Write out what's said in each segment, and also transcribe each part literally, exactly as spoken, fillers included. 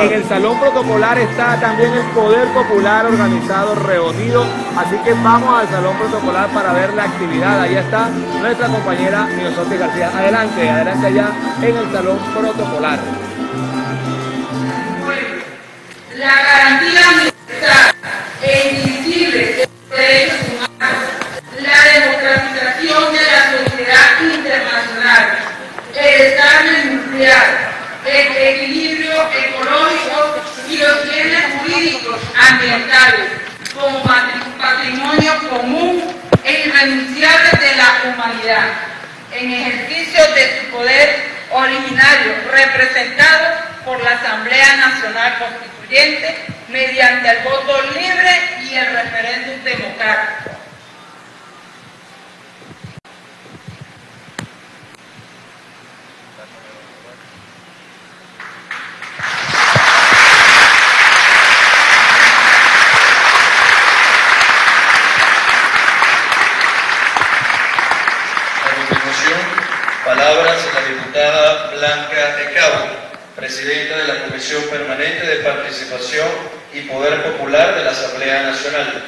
En el salón protocolar está también el Poder Popular organizado, reunido, así que vamos al salón protocolar para ver la actividad. Ahí está nuestra compañera Miosote García. Adelante, adelante allá en el salón protocolar. La garantía universal e indivisible de los derechos humanos, la democratización de la sociedad internacional, el desarrollo industrial, el equilibrio ecológico y los bienes jurídicos ambientales como patrimonio común e irrenunciable de la humanidad, en ejercicio de su poder originario representado por la Asamblea Nacional Constituyente mediante el voto libre y el referéndum democrático. Palabras de la diputada Blanca de Cabo, presidenta de la Comisión Permanente de Participación y Poder Popular de la Asamblea Nacional.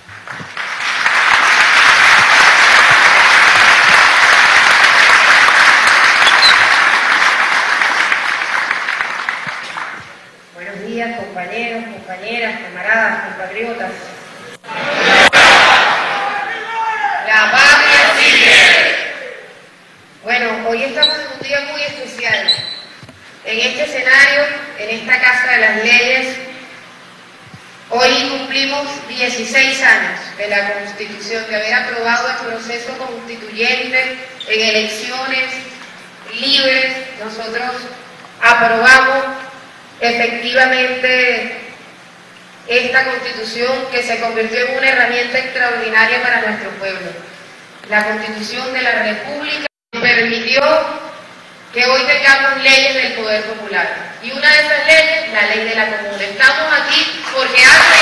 Buenos días, compañeros, compañeras, camaradas, compatriotas. La patria sigue. Bueno, hoy estamos en un día muy especial. En este escenario, en esta Casa de las Leyes, hoy cumplimos dieciséis años de la Constitución, de haber aprobado el proceso constituyente en elecciones libres. Nosotros aprobamos efectivamente esta Constitución que se convirtió en una herramienta extraordinaria para nuestro pueblo. La Constitución de la República permitió que hoy tengamos leyes del Poder Popular. Y una de esas leyes, la ley de la comuna. Estamos aquí porque hace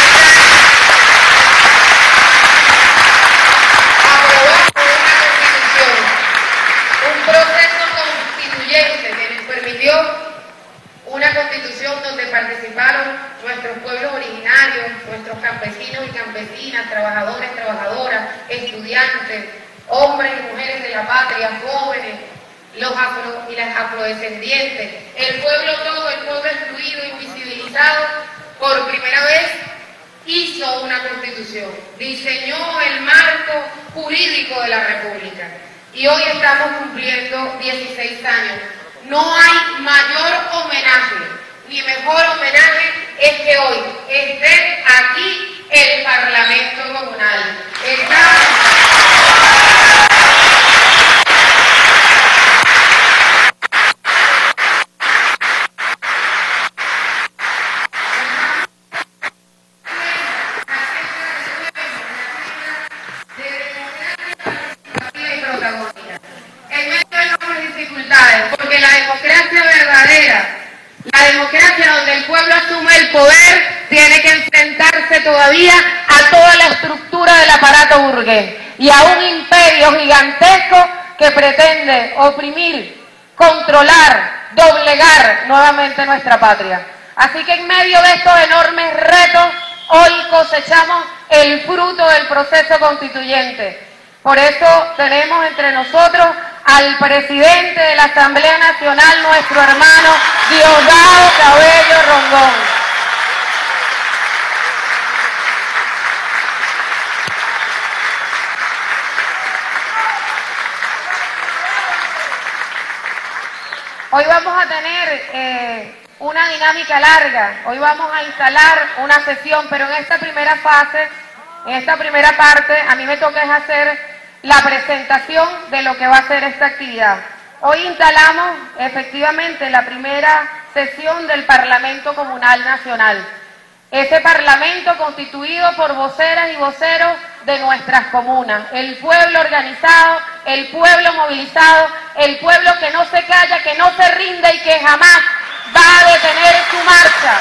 aprobamos una Constitución, un proceso constituyente que nos permitió una Constitución donde participaron nuestros pueblos originarios, nuestros campesinos y campesinas, trabajadores, trabajadoras, estudiantes, hombres y mujeres de la patria, jóvenes, los afro y las afrodescendientes, el pueblo todo, el pueblo excluido, invisibilizado, por primera vez hizo una Constitución, diseñó el marco jurídico de la República. Y hoy estamos cumpliendo dieciséis años. No hay mayor homenaje, ni mejor homenaje es que hoy esté aquí el Parlamento Comunal. Está porque la democracia verdadera, la democracia donde el pueblo asume el poder, tiene que enfrentarse todavía a toda la estructura del aparato burgués y a un imperio gigantesco que pretende oprimir, controlar, doblegar nuevamente nuestra patria. Así que en medio de estos enormes retos, hoy cosechamos el fruto del proceso constituyente. Por eso tenemos entre nosotros al presidente de la Asamblea Nacional, nuestro hermano Diosdado Cabello Rondón. Hoy vamos a tener eh, una dinámica larga, hoy vamos a instalar una sesión, pero en esta primera fase, en esta primera parte, a mí me toca es hacer la presentación de lo que va a ser esta actividad. Hoy instalamos efectivamente la primera sesión del Parlamento Comunal Nacional. Ese Parlamento constituido por voceras y voceros de nuestras comunas. El pueblo organizado, el pueblo movilizado, el pueblo que no se calla, que no se rinde y que jamás va a detener su marcha,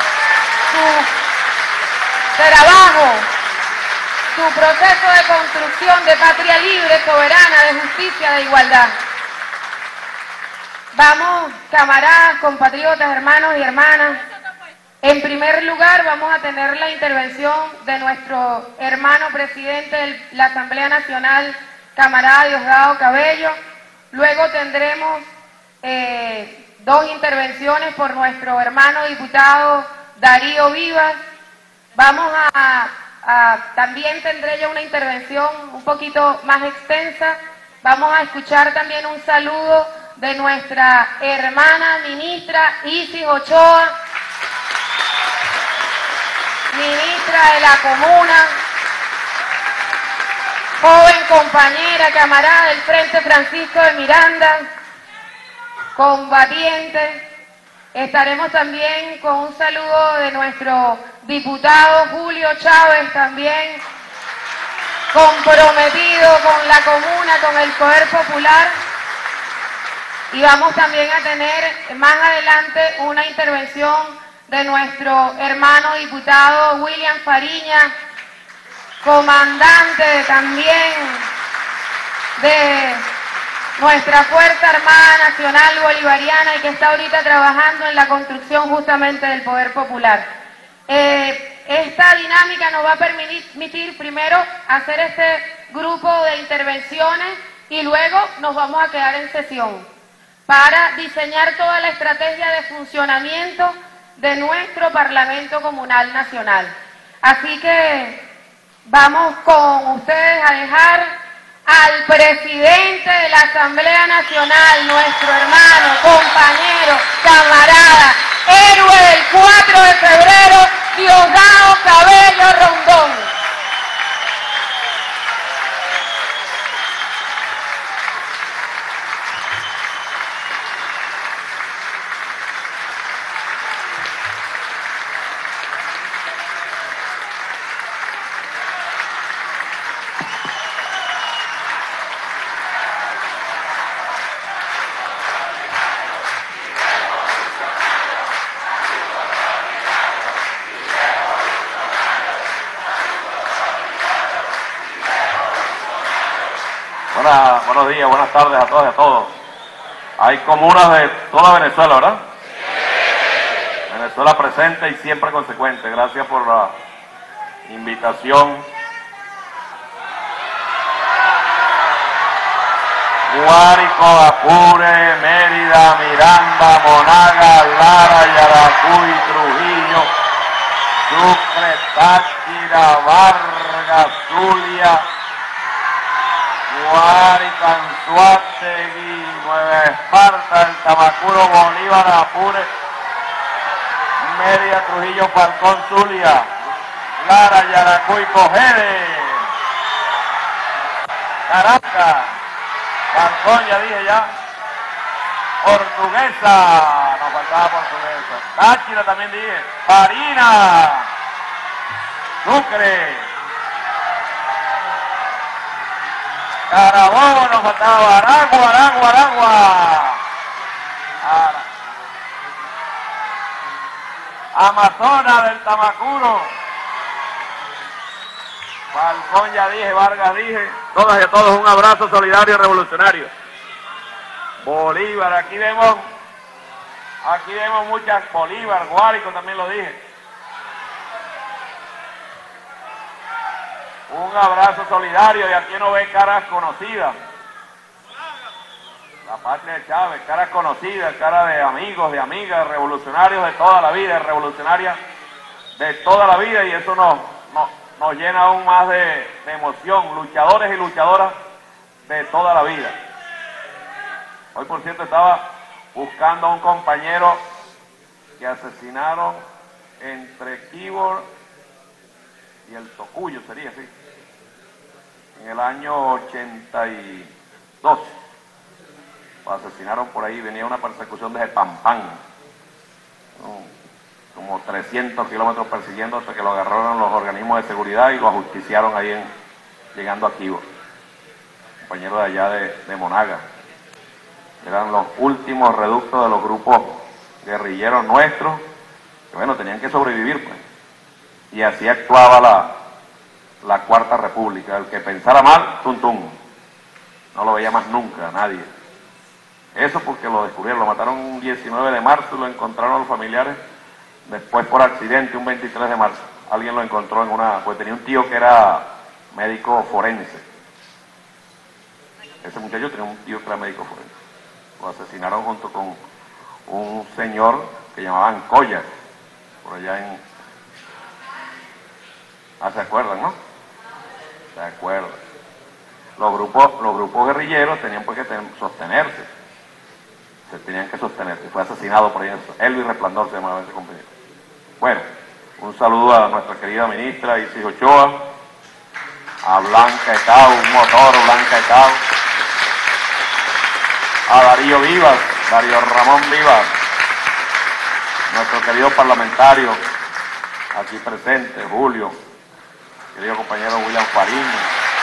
su trabajo, su proceso de construcción de patria libre, soberana, de justicia, de igualdad. Vamos, camaradas, compatriotas, hermanos y hermanas, En primer lugar, vamos a tener la intervención de nuestro hermano presidente de la Asamblea Nacional, camarada Diosdado Cabello. Luego tendremos eh, dos intervenciones por nuestro hermano diputado Darío Vivas. Vamos a, a, también tendré yo una intervención un poquito más extensa. Vamos a escuchar también un saludo de nuestra hermana ministra Isis Ochoa, ministra de la Comuna, joven compañera, camarada del Frente Francisco de Miranda, combatiente. Estaremos también con un saludo de nuestro diputado Julio Chávez, también comprometido con la comuna, con el poder popular. Y vamos también a tener más adelante una intervención de nuestro hermano diputado William Fariña, comandante también de nuestra Fuerza Armada Nacional Bolivariana y que está ahorita trabajando en la construcción justamente del poder popular. Eh, esta dinámica nos va a permitir primero hacer este grupo de intervenciones y luego nos vamos a quedar en sesión para diseñar toda la estrategia de funcionamiento de nuestro Parlamento Comunal Nacional. Así que vamos con ustedes a dejar al presidente de la Asamblea Nacional, nuestro hermano, compañero, camarada, héroe del cuatro de febrero, Diosdado Cabello Rondón. Buenas, buenos días, buenas tardes a todas y a todos. Hay comunas de toda Venezuela, ¿verdad? Sí. Venezuela presente y siempre consecuente. Gracias por la invitación. Guárico, Apure, Mérida, Miranda, Monaga, Lara, Yaracuy, Trujillo, Sucre, Táchira, Vargas, Zulia, Guárico, Anzoátegui, Nueva Esparta, El Tamacuro, Bolívar, Apure, Mérida, Trujillo, Falcón, Zulia, Lara, Yaracuy, Cogede, Caracas, Falcón, ya dije ya, Portuguesa, nos faltaba Portuguesa, Táchira también dije, Barinas, Sucre, Carabobo, nos faltaba Aragua, Aragua, Aragua, Ara. Amazonas del Tamacuro, Falcón ya dije, Vargas dije, todas y a todos un abrazo solidario y revolucionario. Bolívar, aquí vemos, aquí vemos muchas, Bolívar, Guárico también lo dije. Un abrazo solidario y aquí uno ve caras conocidas. La patria de Chávez, caras conocidas, caras de amigos, de amigas, revolucionarios de toda la vida, revolucionarias de toda la vida y eso nos, nos, nos llena aún más de, de emoción, luchadores y luchadoras de toda la vida. Hoy, por cierto, estaba buscando a un compañero que asesinaron entre Keyboard y el Tocuyo, sería así, en el año ochenta y dos. Lo asesinaron por ahí, venía una persecución desde Pampán, como trescientos kilómetros persiguiendo hasta que lo agarraron los organismos de seguridad y lo ajusticiaron ahí en, llegando a Keyboard. Compañero de allá de, de Monaga. Eran los últimos reductos de los grupos guerrilleros nuestros, que bueno, tenían que sobrevivir pues. Y así actuaba la, la Cuarta República. El que pensara mal, tum tum. No lo veía más nunca, nadie. Eso porque lo descubrieron, lo mataron un diecinueve de marzo y lo encontraron los familiares después por accidente, un veintitrés de marzo, alguien lo encontró en una, pues tenía un tío que era médico forense. Ese muchacho tenía un tío que era médico forense. Lo asesinaron junto con un señor que llamaban Collas, por allá en... Ah, ¿se acuerdan, no? ¿Se acuerdan? Los grupos, los grupos guerrilleros tenían pues que ten, sostenerse. Se tenían que sostenerse. Fue asesinado por ahí. Elvis Resplandor se llamaba ese compañero. Bueno, un saludo a nuestra querida ministra Isis Ochoa, a Blanca Ecao, un motor Blanca Ecao, a Darío Vivas, Darío Ramón Vivas, nuestro querido parlamentario aquí presente, Julio, querido compañero William Fariña,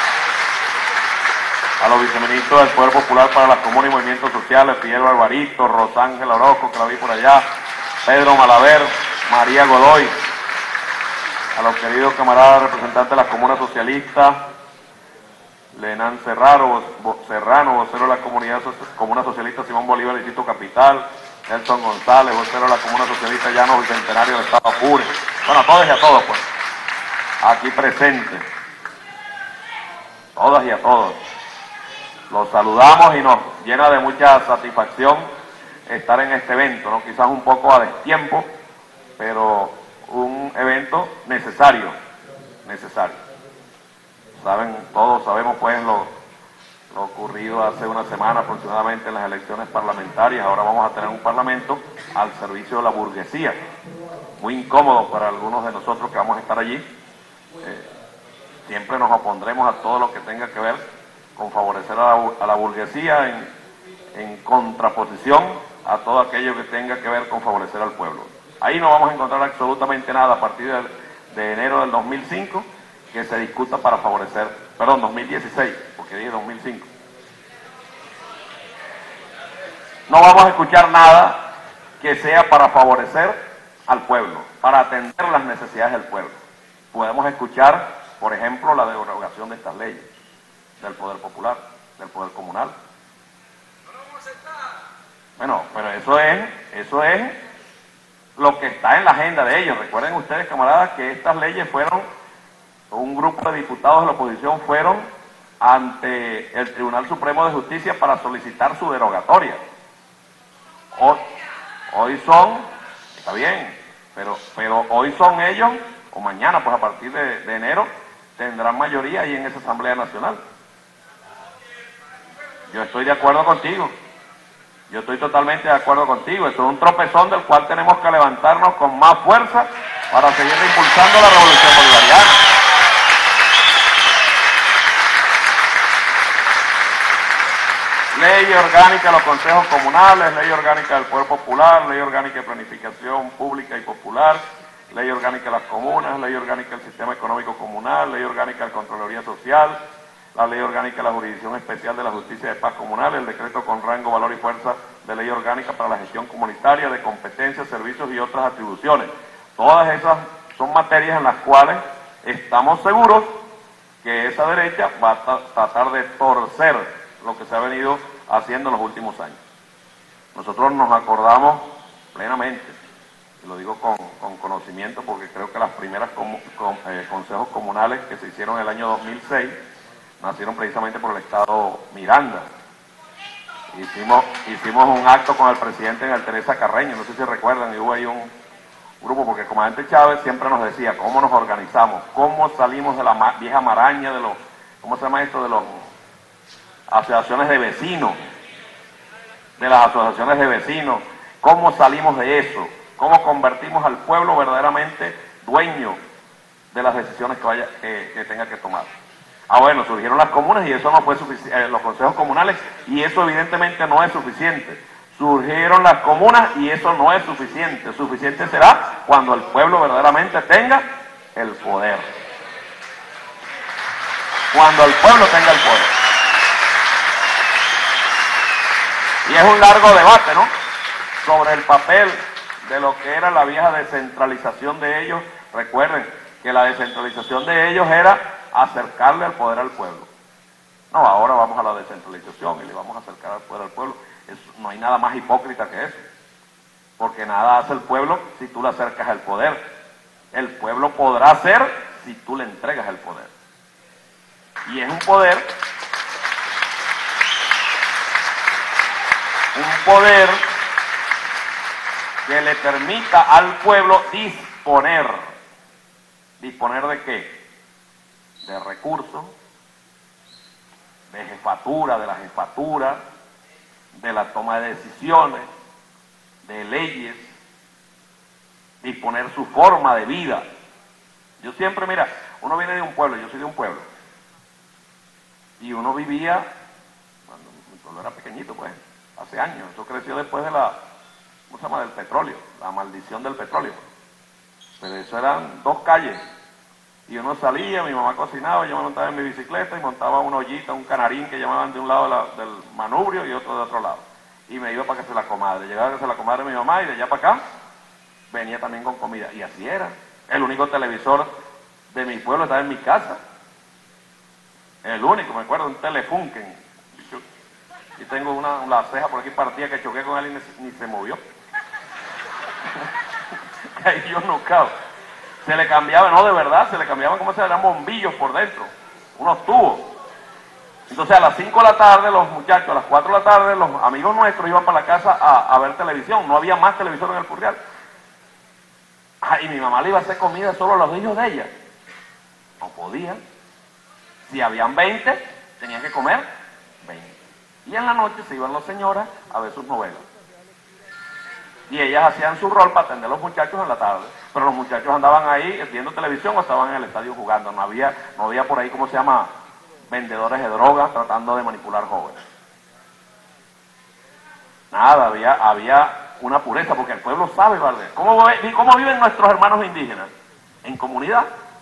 a los viceministros del Poder Popular para las Comunas y Movimientos Sociales, Fidel Alvarito, Rosángel Orozco, que la vi por allá, Pedro Malaver, María Godoy, a los queridos camaradas representantes de las comunas socialistas, Lenan Serrano, Serrano, vocero de la comunidad comuna socialista Simón Bolívar, Distrito Capital, Nelson González, vocero de la comuna socialista Llano Bicentenario del Estado Apure. Bueno, a todos y a todos, pues, aquí presentes, todas y a todos. Los saludamos y nos llena de mucha satisfacción estar en este evento, ¿no? Quizás un poco a destiempo, pero un evento necesario, necesario. Saben, todos sabemos pues lo, lo ocurrido hace una semana aproximadamente en las elecciones parlamentarias. Ahora vamos a tener un parlamento al servicio de la burguesía, muy incómodo para algunos de nosotros que vamos a estar allí. Eh, siempre nos opondremos a todo lo que tenga que ver con favorecer a la, a la burguesía en, en contraposición a todo aquello que tenga que ver con favorecer al pueblo. Ahí no vamos a encontrar absolutamente nada a partir de, de enero del dos mil cinco que se discuta para favorecer, perdón, dos mil dieciséis, porque dije dos mil cinco. No vamos a escuchar nada que sea para favorecer al pueblo, para atender las necesidades del pueblo. Podemos escuchar, por ejemplo, la derogación de estas leyes, del poder popular, del poder comunal. Bueno, pero eso es, eso es lo que está en la agenda de ellos. Recuerden ustedes, camaradas, que estas leyes fueron, un grupo de diputados de la oposición fueron ante el Tribunal Supremo de Justicia para solicitar su derogatoria. Hoy, hoy son, está bien, pero, pero hoy son ellos, o mañana, pues a partir de, de enero, tendrán mayoría ahí en esa Asamblea Nacional. Yo estoy de acuerdo contigo. Yo estoy totalmente de acuerdo contigo. Eso es un tropezón del cual tenemos que levantarnos con más fuerza para seguir impulsando la revolución bolivariana. Ley orgánica de los consejos comunales, ley orgánica del poder popular, ley orgánica de planificación pública y popular, ley orgánica de las comunas, ley orgánica del sistema económico comunal, ley orgánica de la Contraloría Social, la ley orgánica de la Jurisdicción Especial de la Justicia de Paz Comunal, el decreto con rango, valor y fuerza de ley orgánica para la gestión comunitaria, de competencias, servicios y otras atribuciones. Todas esas son materias en las cuales estamos seguros que esa derecha va a tratar de torcer lo que se ha venido haciendo en los últimos años. Nosotros nos acordamos plenamente, y lo digo con, con conocimiento porque creo que las primeras com, com, eh, consejos comunales que se hicieron en el año dos mil seis nacieron precisamente por el Estado Miranda. Hicimos, hicimos un acto con el presidente en el Teresa Carreño, no sé si recuerdan, y hubo ahí un grupo, porque el comandante Chávez siempre nos decía cómo nos organizamos, cómo salimos de la ma vieja maraña de los, ¿cómo se llama esto? De los asociaciones de vecinos, de las asociaciones de vecinos, cómo salimos de eso, cómo convertimos al pueblo verdaderamente dueño de las decisiones que, vaya, que, que tenga que tomar. Ah, bueno, surgieron las comunas y eso no fue suficiente, eh, los consejos comunales, y eso evidentemente no es suficiente. Surgieron las comunas y eso no es suficiente. Suficiente será cuando el pueblo verdaderamente tenga el poder. Cuando el pueblo tenga el poder. Y es un largo debate, ¿no?, sobre el papel de lo que era la vieja descentralización de ellos. Recuerden que la descentralización de ellos era acercarle al poder al pueblo. No, ahora vamos a la descentralización y le vamos a acercar al poder al pueblo. Eso, no hay nada más hipócrita que eso. porque nada hace el pueblo si tú le acercas el poder. El pueblo podrá hacer si tú le entregas el poder. Y es un poder, un poder que le permita al pueblo disponer. ¿Disponer de qué? De recursos, de jefatura, de la jefatura, de la toma de decisiones, de leyes, disponer su forma de vida. Yo siempre, mira, uno viene de un pueblo, yo soy de un pueblo, y uno vivía, cuando mi pueblo era pequeñito, pues, hace años, eso creció después de la, ¿cómo se llama?, del petróleo, la maldición del petróleo. Pero eso eran dos calles, y uno salía, mi mamá cocinaba, yo me montaba en mi bicicleta y montaba una ollita, un canarín que llamaban de un lado de la, del manubrio y otro de otro lado, y me iba para que se la comadre, llegaba a que se la comadre de mi mamá, y de allá para acá venía también con comida, y así era. El único televisor de mi pueblo estaba en mi casa, el único, me acuerdo, un Telefunken, y tengo una, una ceja por aquí partida que choqué con él y ni, ni se movió. Ahí yo no cago. Se le cambiaba, no de verdad, se le cambiaban como se eran bombillos por dentro, unos tubos. Entonces a las cinco de la tarde los muchachos, a las cuatro de la tarde los amigos nuestros iban para la casa a, a ver televisión, no había más televisor en el Furrial. Ah, y mi mamá le iba a hacer comida solo a los hijos de ella. No podía. Si habían veinte, tenían que comer veinte. Y en la noche se iban las señoras a ver sus novelas. Y ellas hacían su rol para atender a los muchachos en la tarde. Pero los muchachos andaban ahí viendo televisión o estaban en el estadio jugando. No había, no había por ahí, ¿cómo se llama?, vendedores de drogas tratando de manipular jóvenes. Nada, había, había una pureza, porque el pueblo sabe, ¿vale? ¿Cómo, ¿Cómo viven nuestros hermanos indígenas? En comunidad.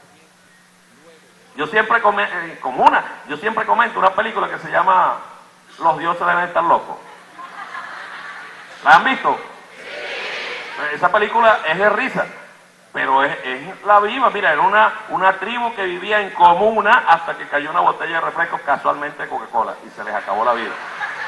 Yo siempre comento, en comuna, yo siempre comento una película que se llama Los dioses deben estar locos. ¿La han visto? Esa película es de risa, pero es, es la viva. Mira, era una, una tribu que vivía en comuna hasta que cayó una botella de refresco, casualmente de Coca-Cola, y se les acabó la vida.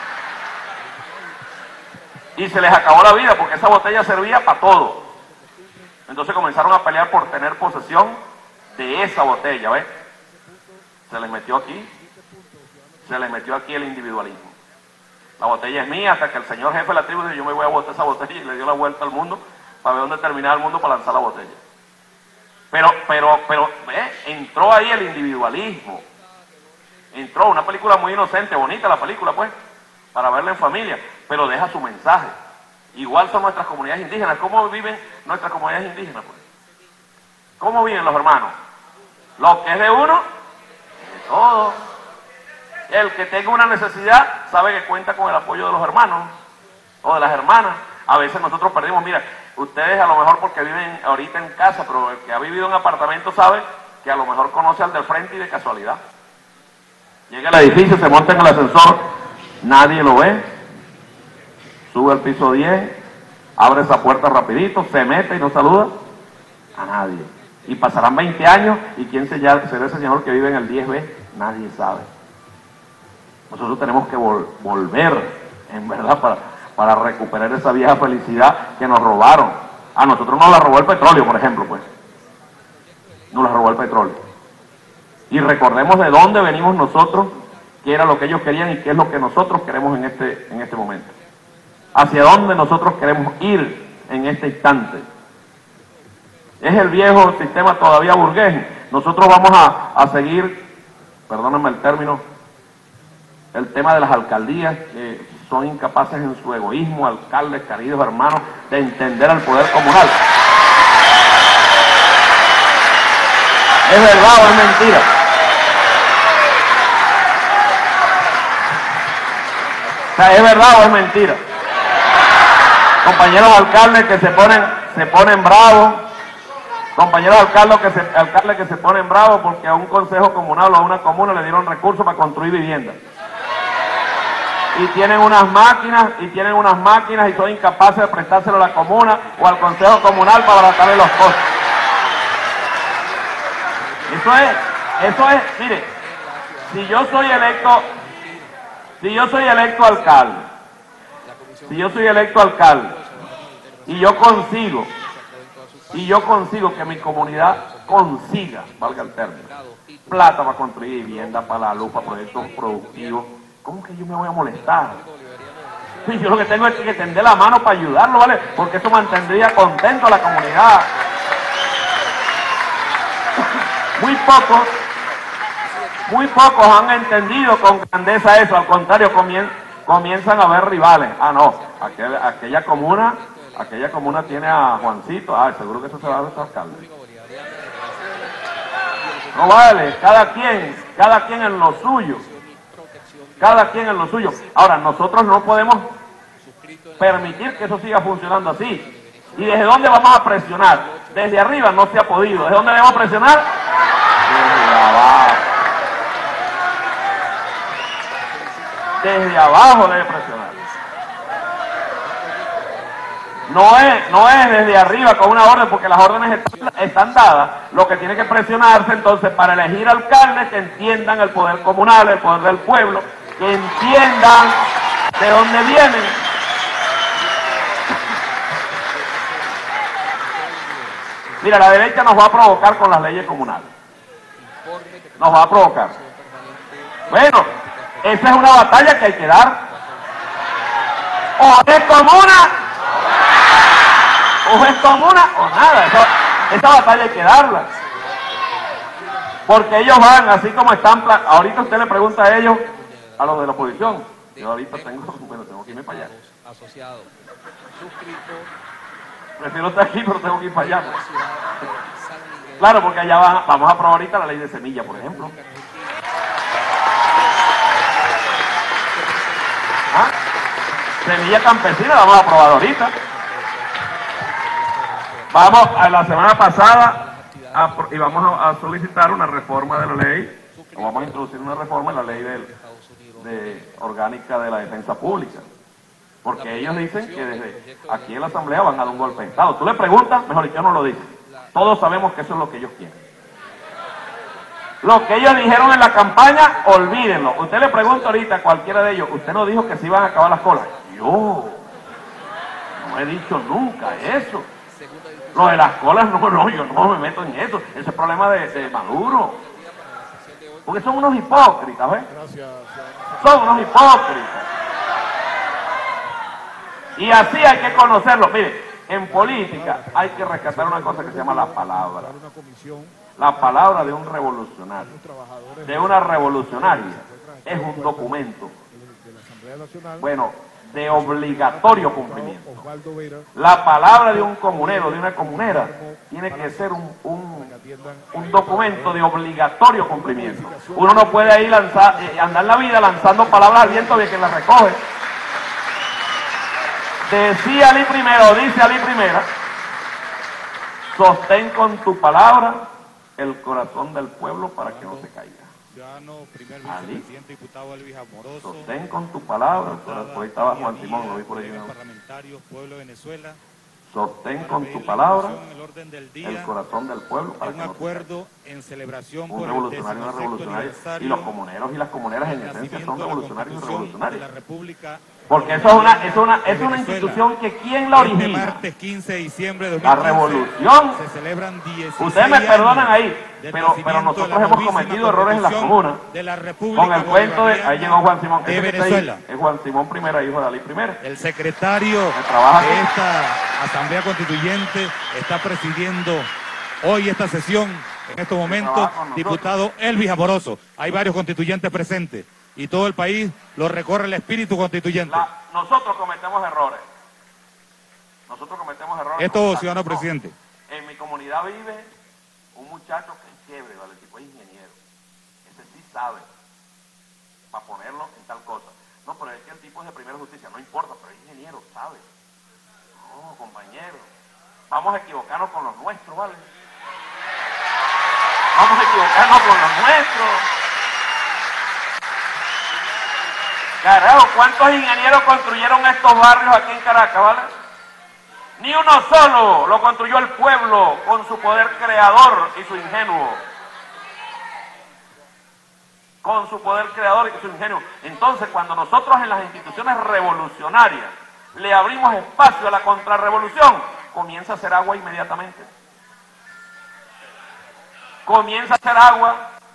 Y se les acabó la vida porque esa botella servía para todo. Entonces comenzaron a pelear por tener posesión de esa botella, ¿ves? Se les metió aquí, se les metió aquí el individualismo. La botella es mía, hasta que el señor jefe de la tribu dijo, yo me voy a botar esa botella, y le dio la vuelta al mundo para ver dónde terminaba el mundo para lanzar la botella. Pero, pero, pero, ¿ves? Entró ahí el individualismo. Entró una película muy inocente, bonita la película, pues, para verla en familia, pero deja su mensaje. Igual son nuestras comunidades indígenas. ¿Cómo viven nuestras comunidades indígenas, pues? ¿Cómo viven los hermanos? Lo que es de uno, de todo. El que tenga una necesidad sabe que cuenta con el apoyo de los hermanos o de las hermanas. A veces nosotros perdimos, mira, ustedes a lo mejor porque viven ahorita en casa, pero el que ha vivido en apartamento sabe que a lo mejor conoce al del frente y de casualidad. Llega al edificio, se monta en el ascensor, nadie lo ve, sube al piso diez, abre esa puerta rapidito, se mete y no saluda a nadie. Y pasarán veinte años, y quién será ese señor que vive en el diez B, nadie sabe. Nosotros tenemos que vol volver, en verdad, para, para recuperar esa vieja felicidad que nos robaron. A nosotros nos la robó el petróleo, por ejemplo, pues. Nos la robó el petróleo. Y recordemos de dónde venimos nosotros, qué era lo que ellos querían y qué es lo que nosotros queremos en este, en este momento. Hacia dónde nosotros queremos ir en este instante. Es el viejo sistema todavía burgués. Nosotros vamos a, a seguir, perdónenme el término, el tema de las alcaldías, que son incapaces en su egoísmo, alcaldes, queridos hermanos, de entender el poder comunal. ¿Es verdad o es mentira? O sea, ¿es verdad o es mentira? Compañeros alcaldes que se ponen, se ponen bravos, compañeros alcaldes que, se, alcaldes que se ponen bravos porque a un consejo comunal o a una comuna le dieron recursos para construir viviendas. Y tienen unas máquinas, y tienen unas máquinas y son incapaces de prestárselo a la comuna o al consejo comunal para abaratarle los costos. Eso es, eso es, mire, si yo soy electo, si yo soy electo alcalde, si yo soy electo alcalde, y yo consigo, y yo consigo que mi comunidad consiga, valga el término, plata para construir vivienda, para la luz, para proyectos productivos, ¿cómo que yo me voy a molestar? Y yo lo que tengo es que tender la mano para ayudarlo, ¿vale? Porque eso mantendría contento a la comunidad. Muy pocos, muy pocos han entendido con grandeza eso, al contrario, comien, comienzan a ver rivales. Ah, no, aquel, aquella comuna, aquella comuna tiene a Juancito, ah, seguro que eso se va a dar a alcalde. No vale, cada quien, cada quien en lo suyo, cada quien en lo suyo. Ahora, nosotros no podemos permitir que eso siga funcionando así. ¿Y desde dónde vamos a presionar? Desde arriba no se ha podido. ¿Desde dónde debemos presionar? Desde abajo. Desde abajo debe presionar. No es, no es desde arriba con una orden, porque las órdenes están, están dadas. Lo que tiene que presionarse entonces para elegir alcaldes que entiendan el poder comunal, el poder del pueblo, que entiendan de dónde vienen. Mira, la derecha nos va a provocar con las leyes comunales. Nos va a provocar. Bueno, esa es una batalla que hay que dar. O es comuna, o es comuna, o nada. Esa, esa batalla hay que darla. Porque ellos van, así como están, ahorita usted le pregunta a ellos, a los de la oposición, yo ahorita tengo, bueno, tengo que irme para allá. Prefiero estar aquí, pero tengo que ir para allá. Claro, porque allá van, vamos a aprobar ahorita la ley de semilla, por ejemplo. ¿Ah? Semilla campesina la vamos a aprobar ahorita. Vamos, a la semana pasada, a, y vamos a, a solicitar una reforma de la ley, o vamos a introducir una reforma en la ley de, de orgánica de la defensa pública. Porque ellos dicen que desde aquí en la Asamblea van a dar un golpe de Estado. Tú le preguntas, mejor dicho, no lo dice. Todos sabemos que eso es lo que ellos quieren. Lo que ellos dijeron en la campaña, olvídenlo. Usted le pregunta ahorita a cualquiera de ellos, usted no dijo que se iban a acabar las colas. Yo no he dicho nunca eso. Lo de las colas, no, no, yo no me meto en eso. Ese es el problema de, de Maduro. Porque son unos hipócritas, ¿ves? Son unos hipócritas. Y así hay que conocerlo. Mire, en política hay que rescatar una cosa que se llama la palabra. La palabra de un revolucionario, de una revolucionaria, es un documento, bueno, de obligatorio cumplimiento. La palabra de un comunero, de una comunera, tiene que ser un, un, un documento de obligatorio cumplimiento. Uno no puede ahí lanzar, eh, andar en la vida lanzando palabras al viento de quien las recoge. Decía Ali primero, dice Ali primera, sostén con tu palabra el corazón del pueblo para que no se caiga. Ali, sostén con tu palabra, por ahí estaba Juan Simón, lo vi por ahí. ¿No? Sostén con tu palabra el corazón del pueblo para que no se caiga. Un revolucionario, una revolucionaria, y los comuneros y las comuneras en esencia son revolucionarios y revolucionarios. Porque eso es una, es una, es una institución que ¿quién la origina? Este martes quince de diciembre de la revolución. Se celebran dieciséis Ustedes me perdonan ahí, pero, pero nosotros hemos cometido errores en las comunas. Con el cuento de, ahí llegó Juan Simón, de Venezuela. Es Juan Simón primera, hijo de Ali primera. El secretario de esta Asamblea Constituyente está presidiendo hoy esta sesión, en estos momentos, diputado Elvis Amoroso. Hay varios constituyentes presentes. Y todo el país lo recorre el espíritu constituyente. La, nosotros cometemos errores. Nosotros cometemos errores. Esto, ciudadano presidente. En mi comunidad vive un muchacho que es quiebre, ¿vale? El tipo es ingeniero. Ese sí sabe para ponerlo en tal cosa. No, pero es que el tipo es de primera justicia. No importa, pero es ingeniero, sabe. No, compañero. Vamos a equivocarnos con los nuestros, ¿vale? Vamos a equivocarnos con los nuestros. Carajo, ¿cuántos ingenieros construyeron estos barrios aquí en Caracas, vale? Ni uno solo lo construyó el pueblo con su poder creador y su ingenuo. Con su poder creador y su ingenuo. Entonces, cuando nosotros en las instituciones revolucionarias le abrimos espacio a la contrarrevolución, comienza a hacer agua inmediatamente. Comienza a hacer agua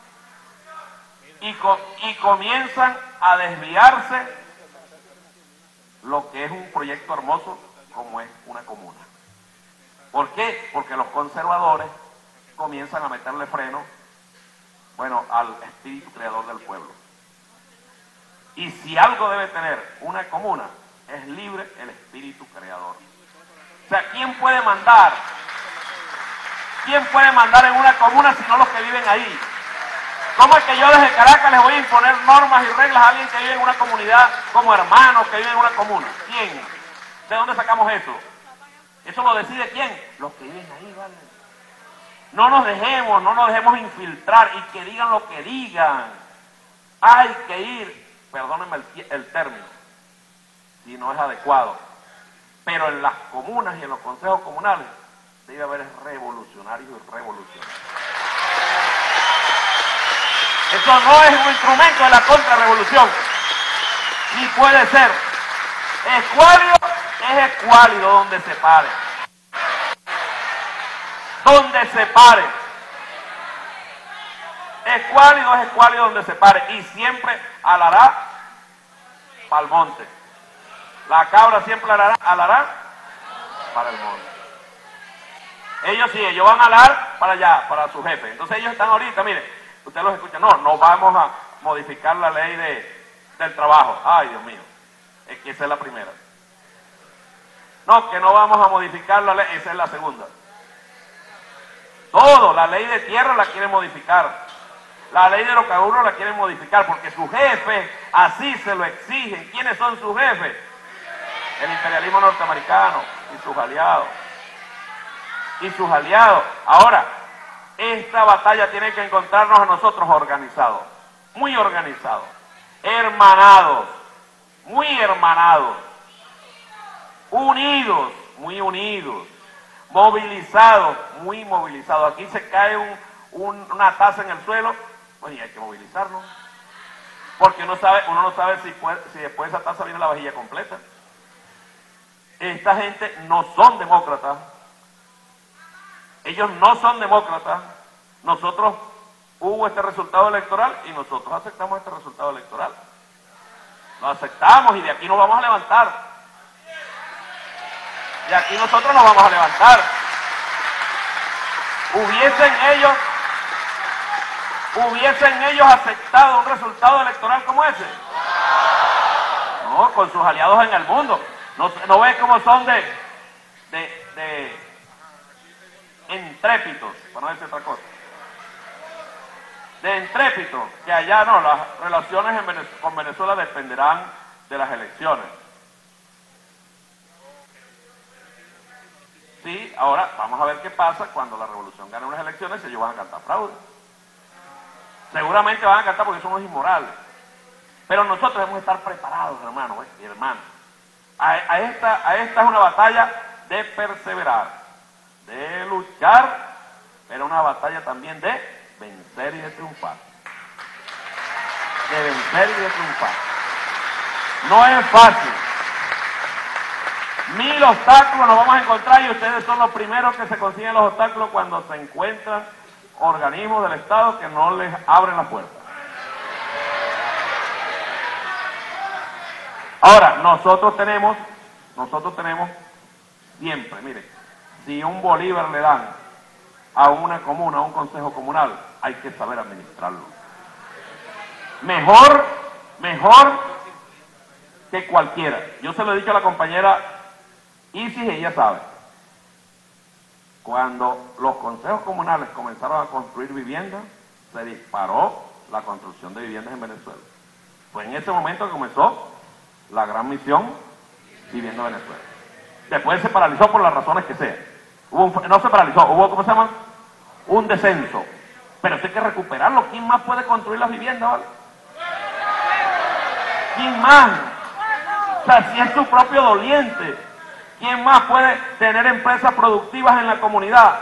y, co y comienzan a desviarse lo que es un proyecto hermoso como es una comuna. ¿Por qué? Porque los conservadores comienzan a meterle freno, bueno, al espíritu creador del pueblo. Y si algo debe tener una comuna, es libre el espíritu creador. O sea, ¿quién puede mandar? ¿Quién puede mandar en una comuna si no los que viven ahí? ¿Cómo es que yo desde Caracas les voy a imponer normas y reglas a alguien que vive en una comunidad como hermanos que viven en una comuna? ¿Quién? ¿De dónde sacamos eso? ¿Eso lo decide quién? Los que viven ahí, ¿vale? No nos dejemos, no nos dejemos infiltrar y que digan lo que digan. Hay que ir, perdónenme el, el término, si no es adecuado, pero en las comunas y en los consejos comunales debe haber revolucionarios y revolucionarios. Eso no es un instrumento de la contrarrevolución, ni puede ser. Escuálido es escuálido donde se pare. Donde se pare. Escuálido es escuálido donde se pare. Y siempre alará para el monte. La cabra siempre alará, alará para el monte. Ellos sí, ellos van a alar para allá, para su jefe. Entonces ellos están ahorita, miren, ustedes los escuchan, no, no vamos a modificar la ley de, del trabajo. Ay, Dios mío, es que esa es la primera. No, que no vamos a modificar la ley, esa es la segunda. Todo, la ley de tierra la quieren modificar. La ley de hidrocarburos la quieren modificar porque sus jefes así se lo exigen. ¿Quiénes son sus jefes? El imperialismo norteamericano y sus aliados. Y sus aliados. Ahora, esta batalla tiene que encontrarnos a nosotros organizados, muy organizados, hermanados, muy hermanados, unidos, muy unidos, movilizados, muy movilizados. Aquí se cae un, un, una taza en el suelo, pues hay que movilizarnos, porque uno, sabe, uno no sabe si, puede, si después de esa taza viene la vajilla completa. Esta gente no son demócratas. Ellos no son demócratas. Nosotros hubo este resultado electoral y nosotros aceptamos este resultado electoral. Lo aceptamos y de aquí nos vamos a levantar. De aquí nosotros nos vamos a levantar. Hubiesen ellos, hubiesen ellos aceptado un resultado electoral como ese. No, con sus aliados en el mundo. No, no ves cómo son de, de, de entrépitos, para no decir otra cosa. De entrépitos, que allá no, las relaciones en Venezuela, con Venezuela dependerán de las elecciones. Sí, ahora vamos a ver qué pasa cuando la revolución gane unas elecciones, ellos van a cantar fraude. Seguramente van a cantar porque somos inmorales. Pero nosotros debemos estar preparados, hermanos y hermanas. A, a, esta, a esta es una batalla de perseverar, de luchar, pero una batalla también de vencer y de triunfar. De vencer y de triunfar. No es fácil. Mil obstáculos nos vamos a encontrar y ustedes son los primeros que se consiguen los obstáculos cuando se encuentran organismos del Estado que no les abren la puerta. Ahora, nosotros tenemos, nosotros tenemos siempre, mire, si un bolívar le dan a una comuna, a un consejo comunal, hay que saber administrarlo. Mejor, mejor que cualquiera. Yo se lo he dicho a la compañera Isis y ella sabe. Cuando los consejos comunales comenzaron a construir viviendas, se disparó la construcción de viviendas en Venezuela. Fue en ese momento que comenzó la gran misión Vivienda Venezuela. Después se paralizó por las razones que sean. Hubo un, no se paralizó, hubo, ¿cómo se llama? Un descenso. Pero eso hay que recuperarlo. ¿Quién más puede construir las viviendas, vale? ¿Quién más? O sea, si es su propio doliente, ¿quién más puede tener empresas productivas en la comunidad?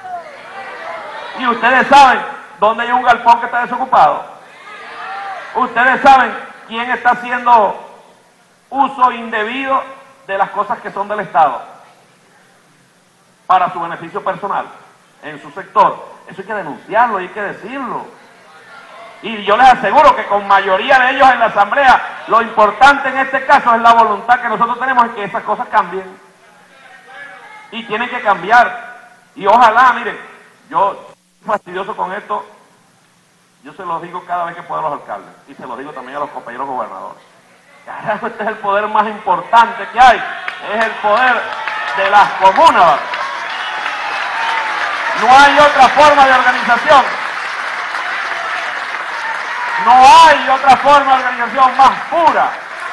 Y ustedes saben dónde hay un galpón que está desocupado. Ustedes saben quién está haciendo uso indebido de las cosas que son del Estado para su beneficio personal en su sector, eso hay que denunciarlo, hay que decirlo. Y yo les aseguro que con mayoría de ellos en la Asamblea, lo importante en este caso es la voluntad que nosotros tenemos de que esas cosas cambien. Y tienen que cambiar. Y ojalá, miren, yo fastidioso con esto, yo se los digo cada vez que puedo a los alcaldes, y se los digo también a los compañeros gobernadores. Carajo, este es el poder más importante que hay, es el poder de las comunas. No hay otra forma de organización. No hay otra forma de organización más pura.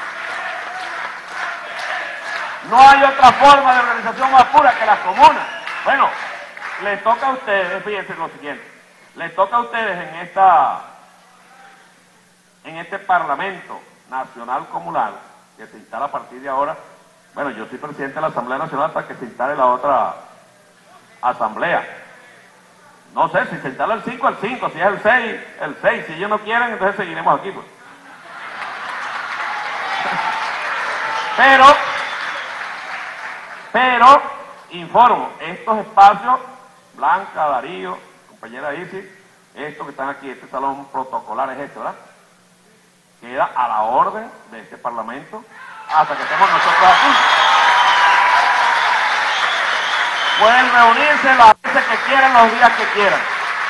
No hay otra forma de organización más pura que las comunas. Bueno, les toca a ustedes, fíjense lo siguiente, les toca a ustedes en esta, en este Parlamento Nacional Comunal, que se instala a partir de ahora. Bueno, yo soy presidente de la Asamblea Nacional hasta que se instale la otra asamblea. No sé, si se instala el cinco, el cinco, si es el seis, el seis, si ellos no quieren, entonces seguiremos aquí, pues. Pero, pero, informo, estos espacios, Blanca, Darío, compañera Isis, estos que están aquí, este salón protocolar es este, ¿verdad? Queda a la orden de este Parlamento hasta que estemos nosotros aquí. Pueden reunirse las veces que quieran, los días que quieran.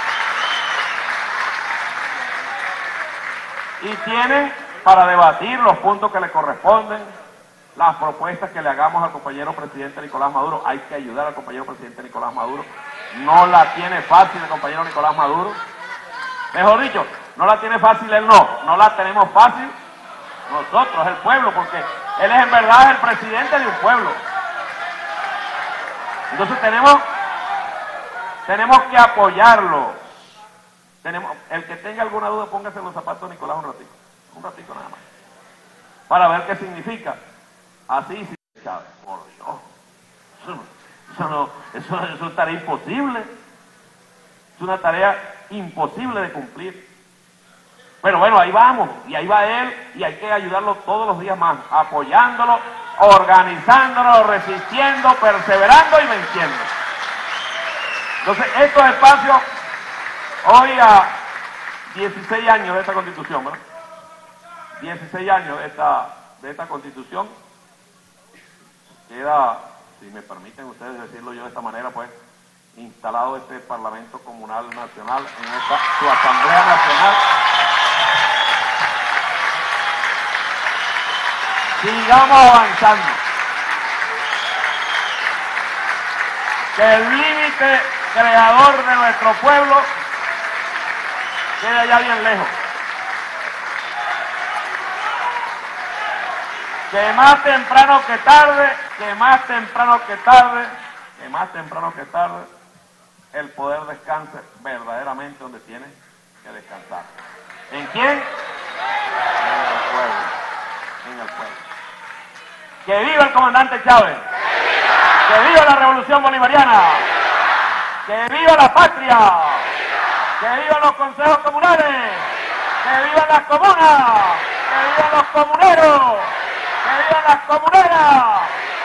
Y tienen para debatir los puntos que le corresponden, las propuestas que le hagamos al compañero presidente Nicolás Maduro. Hay que ayudar al compañero presidente Nicolás Maduro. No la tiene fácil el compañero Nicolás Maduro. Mejor dicho, no la tiene fácil él, no. No la tenemos fácil nosotros, el pueblo, porque él es en verdad el presidente de un pueblo. Entonces tenemos, tenemos que apoyarlo. Tenemos, el que tenga alguna duda, póngase en los zapatos de Nicolás un ratito, un ratito nada más, para ver qué significa. Así, sí, Chávez, por Dios, eso, no, eso, no, eso, eso es tarea imposible, es una tarea imposible de cumplir. Pero bueno, ahí vamos, y ahí va él, y hay que ayudarlo todos los días más, apoyándolo, organizándolo, resistiendo, perseverando y venciendo. Entonces, estos espacios, hoy a dieciséis años de esta Constitución, ¿verdad? dieciséis años de esta, de esta Constitución, queda, si me permiten ustedes decirlo yo de esta manera, pues, instalado este Parlamento Comunal Nacional en esta, su Asamblea Nacional. Sigamos avanzando. Que el límite creador de nuestro pueblo quede allá bien lejos. Que más temprano que tarde, que más temprano que tarde, que más temprano que tarde, el poder descanse verdaderamente donde tiene que descansar. ¿En quién? En el pueblo. En el pueblo. ¡Que viva el comandante Chávez! ¡Que viva la revolución bolivariana! ¡Que viva la patria! ¡Que vivan los consejos comunales! ¡Que vivan las comunas! ¡Que vivan los comuneros! ¡Que vivan las comuneras!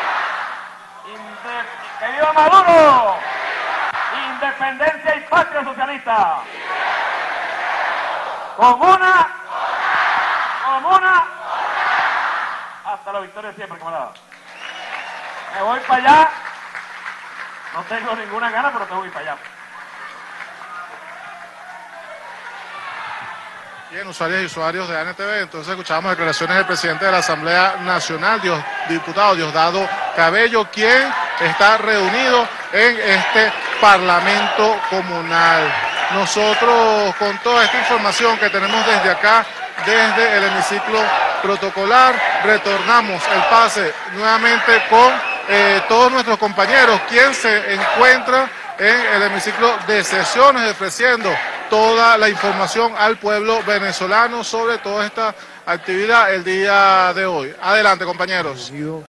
Inde- ¡Que viva Maduro! ¡Independencia y patria socialista! ¡Comuna! ¡Comuna! Hasta la victoria siempre, camarada. Me voy para allá. No tengo ninguna gana, pero tengo que ir para allá. Bien, usuarios y usuarios de A N T V, entonces escuchamos declaraciones del presidente de la Asamblea Nacional, Dios, diputado Diosdado Cabello, quien está reunido en este Parlamento Comunal. Nosotros, con toda esta información que tenemos desde acá, desde el hemiciclo protocolar, retornamos el pase nuevamente con eh, todos nuestros compañeros, quien se encuentra en el hemiciclo de sesiones ofreciendo toda la información al pueblo venezolano sobre toda esta actividad el día de hoy. Adelante, compañeros.